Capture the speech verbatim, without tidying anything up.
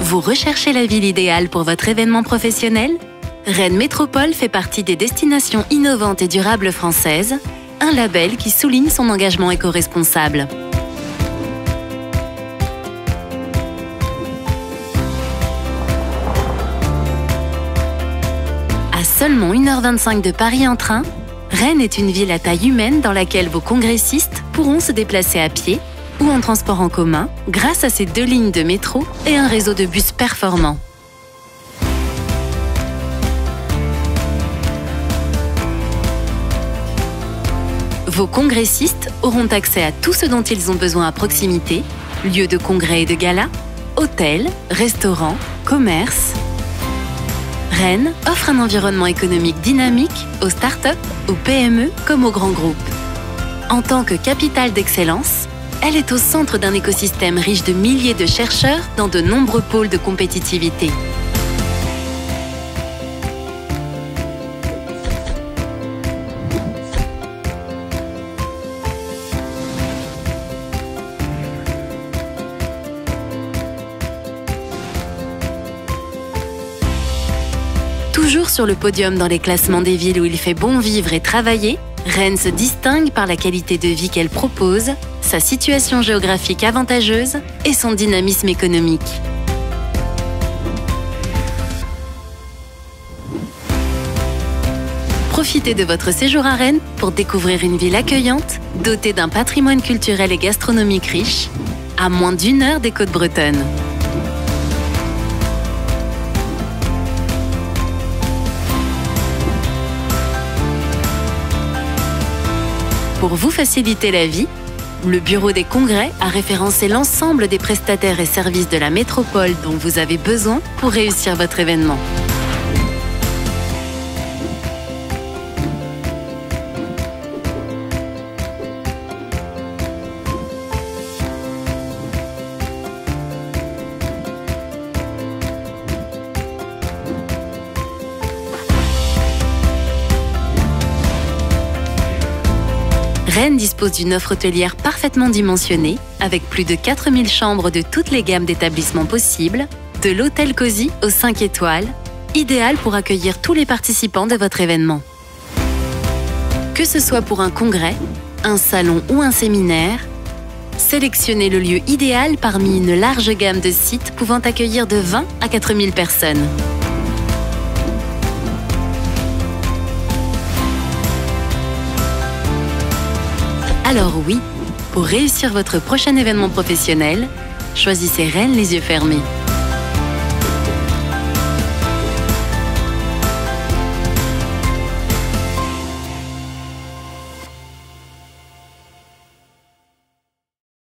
Vous recherchez la ville idéale pour votre événement professionnel? Rennes Métropole fait partie des destinations innovantes et durables françaises, un label qui souligne son engagement éco-responsable. À seulement une heure vingt-cinq de Paris en train, Rennes est une ville à taille humaine dans laquelle vos congressistes pourront se déplacer à pied ou en transport en commun grâce à ses deux lignes de métro et un réseau de bus performant. Vos congressistes auront accès à tout ce dont ils ont besoin à proximité, lieux de congrès et de gala, hôtels, restaurants, commerces. Rennes offre un environnement économique dynamique aux startups, aux P M E comme aux grands groupes. En tant que capitale d'excellence, elle est au centre d'un écosystème riche de milliers de chercheurs dans de nombreux pôles de compétitivité. Toujours sur le podium dans les classements des villes où il fait bon vivre et travailler, Rennes se distingue par la qualité de vie qu'elle propose, sa situation géographique avantageuse et son dynamisme économique. Profitez de votre séjour à Rennes pour découvrir une ville accueillante, dotée d'un patrimoine culturel et gastronomique riche, à moins d'une heure des côtes bretonnes. Pour vous faciliter la vie, le Bureau des Congrès a référencé l'ensemble des prestataires et services de la métropole dont vous avez besoin pour réussir votre événement. Rennes dispose d'une offre hôtelière parfaitement dimensionnée, avec plus de quatre mille chambres de toutes les gammes d'établissements possibles, de l'hôtel Cosy aux cinq étoiles, idéal pour accueillir tous les participants de votre événement. Que ce soit pour un congrès, un salon ou un séminaire, sélectionnez le lieu idéal parmi une large gamme de sites pouvant accueillir de vingt à quatre mille personnes. Alors oui, pour réussir votre prochain événement professionnel, choisissez Rennes les yeux fermés.